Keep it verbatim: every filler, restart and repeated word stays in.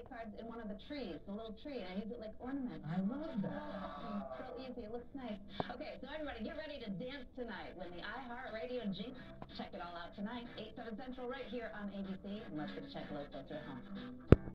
play cards in one of the trees, the little tree, and I use it like ornaments. I love that. It's real easy. It looks nice. Okay, so everybody get ready to dance tonight when the iHeartRadio Jinx. Check it all out tonight, eight, seven Central, right here on A B C. And let's get check local through home.